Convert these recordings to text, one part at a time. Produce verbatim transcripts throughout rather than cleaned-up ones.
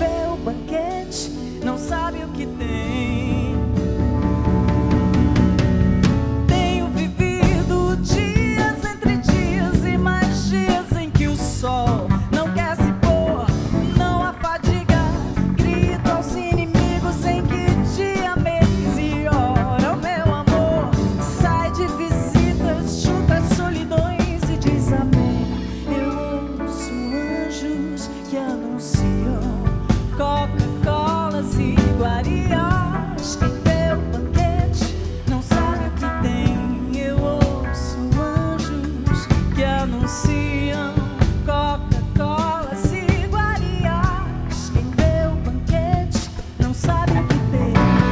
vê o banquete não sabe o que tem. Tenho vivido dias entre dias e mais dias em que o sol não quer se pôr, não há fadiga, grito aos inimigos em que dia, mês e hora o meu amor sai de visitas, chuta solidões e diz amém. Eu ouço anjos que anunciam Coca-Colas e iguarias. Quem vê o banquete não sabe o que tem. Eu ouço anjos que anunciam Coca-Colas e iguarias. Quem vê o banquete não sabe o que tem.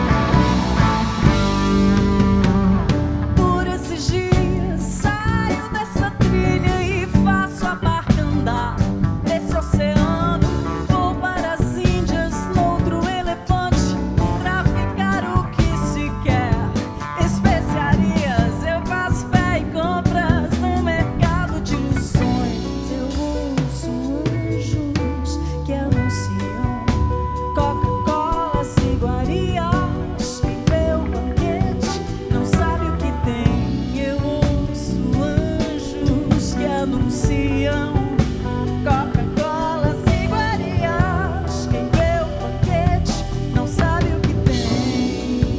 Por esses dias saio dessa trilha e faço a barca andar desse oceano. Vou para as Índias, noutro elefante, traficar o que se quer. Especiarias, eu faço fé e compras no mercado de ilusões. Eu ouço anjos que anunciam Coca-Colas e iguarias. Quem vê o banquete não sabe o que tem. Eu ouço anjos que anunciam Coca-Colas e iguarias. Quem vê o banquete não sabe o que tem.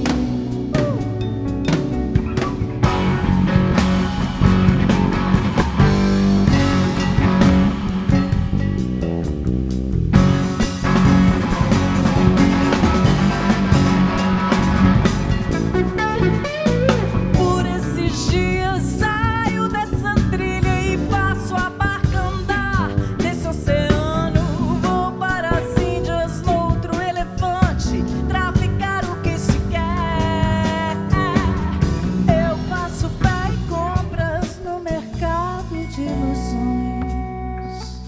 Por esses dias saio dessa trilha e faço a barca andar nesse oceano. Vou para as Índias, noutro elefante, traficar o que se quer. Eu faço fé e compras no mercado de ilusões.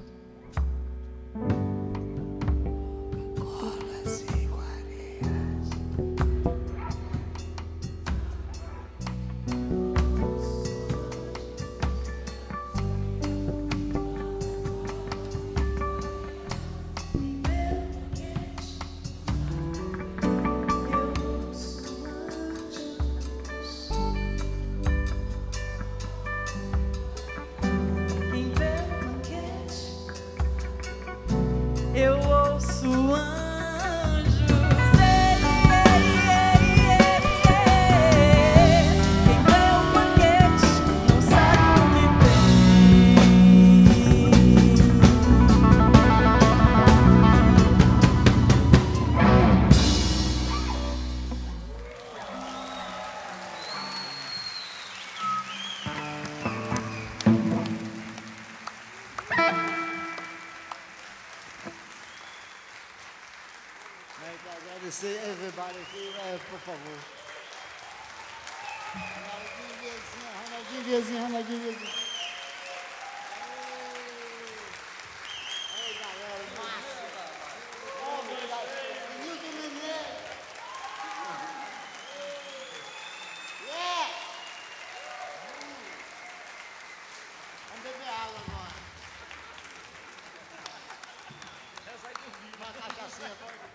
Coca-Colas e iguarias. Quem vê o banquete, eu ouço anjos. Ei, ei, ei, ei, ei. Quem vê o banquete não sabe o que Quero agradecer everybody aqui, é, por favor. Ronaldinho Viezinho, Ronaldinho Viezinho, Ronaldinho Viezinho. Ei, ei, galera, massa. Obrigado. Nilton Menezes. Yeah! Vamos beber água agora. Uma cachaçinha, pode?